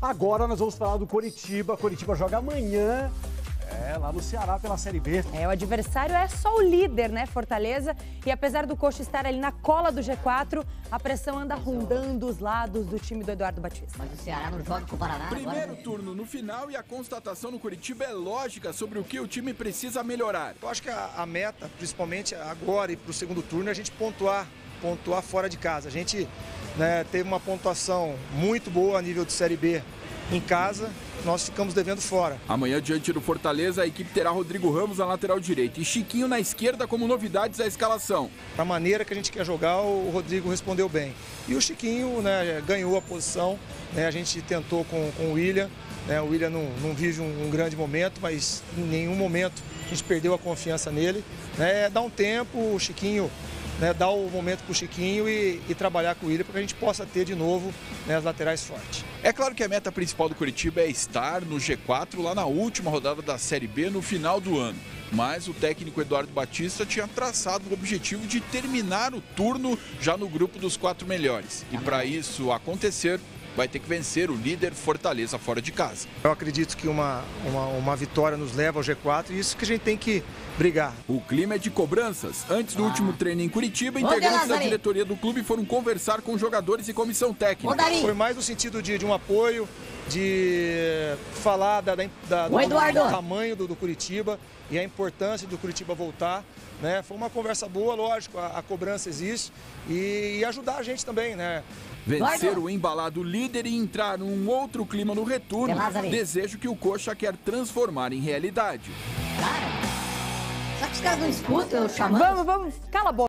Agora nós vamos falar do Coritiba. Coritiba joga amanhã, lá no Ceará pela Série B. O adversário é só o líder, né, Fortaleza. E apesar do Coxa estar ali na cola do G4, a pressão anda rondando os lados do time do Eduardo Batista. Mas o Ceará não joga com o Paraná. Primeiro turno no final e a constatação no Curitiba é lógica sobre o que o time precisa melhorar. Eu acho que a meta, principalmente agora e para o segundo turno, é a gente pontuar fora de casa. A gente teve uma pontuação muito boa a nível de Série B em casa, nós ficamos devendo fora. Amanhã, diante do Fortaleza, a equipe terá Rodrigo Ramos na lateral direita e Chiquinho na esquerda como novidades à escalação. Da maneira que a gente quer jogar, o Rodrigo respondeu bem. E o Chiquinho ganhou a posição, a gente tentou com o William. O William não vive um grande momento, mas em nenhum momento a gente perdeu a confiança nele. Dá um tempo, o Chiquinho, dar o momento para o Chiquinho e trabalhar com o William para que a gente possa ter de novo as laterais fortes. É claro que a meta principal do Curitiba é estar no G4 lá na última rodada da Série B no final do ano. Mas o técnico Eduardo Batista tinha traçado o objetivo de terminar o turno já no grupo dos 4 melhores. E para isso acontecer, vai ter que vencer o líder Fortaleza fora de casa. Eu acredito que uma vitória nos leva ao G4 e isso que a gente tem que brigar. O clima é de cobranças. Antes do último treino em Curitiba, integrantes da diretoria do clube foram conversar com jogadores e comissão técnica. Foi mais no sentido de um apoio, de falar do tamanho do Curitiba e a importância do Curitiba voltar. Foi uma conversa boa, lógico, a cobrança existe e ajudar a gente também, Vencer o embalado líder e entrar num outro clima no retorno, desejo que o Coxa quer transformar em realidade. Será que os caras não escutam eu chamando? Vamos, cala a boca.